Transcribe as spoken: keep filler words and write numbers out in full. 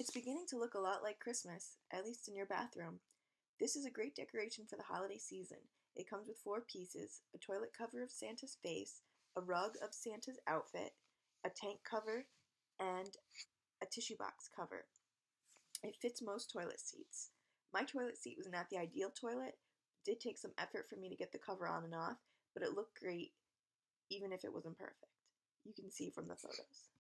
It's beginning to look a lot like Christmas, at least in your bathroom. This is a great decoration for the holiday season. It comes with four pieces: a toilet cover of Santa's face, a rug of Santa's outfit, a tank cover, and a tissue box cover. It fits most toilet seats. My toilet seat was not the ideal toilet. It did take some effort for me to get the cover on and off, but it looked great even if it wasn't perfect. You can see from the photos.